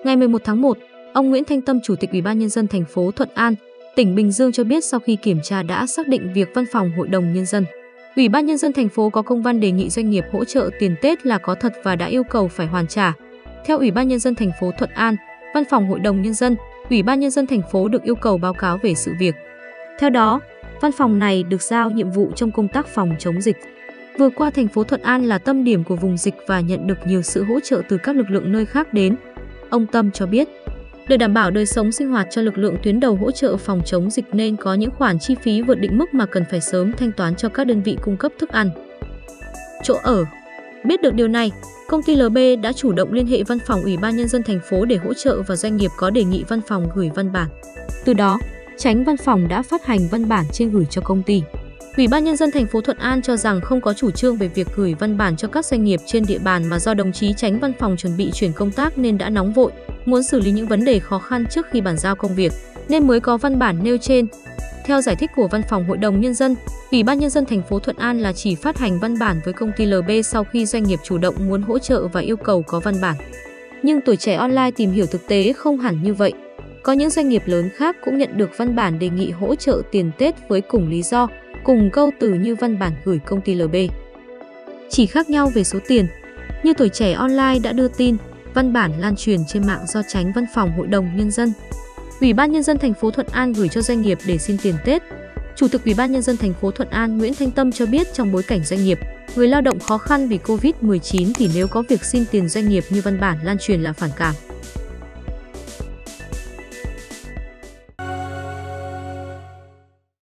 Ngày 11 tháng 1, ông Nguyễn Thanh Tâm, Chủ tịch Ủy ban nhân dân thành phố Thuận An, tỉnh Bình Dương cho biết sau khi kiểm tra đã xác định việc Văn phòng Hội đồng nhân dân, Ủy ban nhân dân thành phố có công văn đề nghị doanh nghiệp hỗ trợ tiền Tết là có thật và đã yêu cầu phải hoàn trả. Theo Ủy ban nhân dân thành phố Thuận An, Văn phòng Hội đồng nhân dân, Ủy ban nhân dân thành phố được yêu cầu báo cáo về sự việc. Theo đó, văn phòng này được giao nhiệm vụ trong công tác phòng chống dịch. Vừa qua, thành phố Thuận An là tâm điểm của vùng dịch và nhận được nhiều sự hỗ trợ từ các lực lượng nơi khác đến. Ông Tâm cho biết, để đảm bảo đời sống sinh hoạt cho lực lượng tuyến đầu hỗ trợ phòng chống dịch nên có những khoản chi phí vượt định mức mà cần phải sớm thanh toán cho các đơn vị cung cấp thức ăn, chỗ ở. Biết được điều này, công ty LB đã chủ động liên hệ văn phòng Ủy ban nhân dân thành phố để hỗ trợ và doanh nghiệp có đề nghị văn phòng gửi văn bản. Từ đó, Chánh văn phòng đã phát hành văn bản trên gửi cho công ty. Ủy ban nhân dân thành phố Thuận An cho rằng không có chủ trương về việc gửi văn bản cho các doanh nghiệp trên địa bàn mà do đồng chí Chánh văn phòng chuẩn bị chuyển công tác nên đã nóng vội, muốn xử lý những vấn đề khó khăn trước khi bàn giao công việc, nên mới có văn bản nêu trên. Theo giải thích của Văn phòng Hội đồng nhân dân, Ủy ban nhân dân thành phố Thuận An là chỉ phát hành văn bản với công ty LB sau khi doanh nghiệp chủ động muốn hỗ trợ và yêu cầu có văn bản. Nhưng Tuổi Trẻ Online tìm hiểu thực tế không hẳn như vậy. Có những doanh nghiệp lớn khác cũng nhận được văn bản đề nghị hỗ trợ tiền Tết với cùng lý do, cùng câu từ như văn bản gửi công ty LB. Chỉ khác nhau về số tiền. Như Tuổi Trẻ Online đã đưa tin, văn bản lan truyền trên mạng do Chánh văn phòng Hội đồng nhân dân, Ủy ban nhân dân thành phố Thuận An gửi cho doanh nghiệp để xin tiền Tết. Chủ tịch Ủy ban nhân dân thành phố Thuận An Nguyễn Thanh Tâm cho biết trong bối cảnh doanh nghiệp, người lao động khó khăn vì Covid-19 thì nếu có việc xin tiền doanh nghiệp như văn bản lan truyền là phản cảm.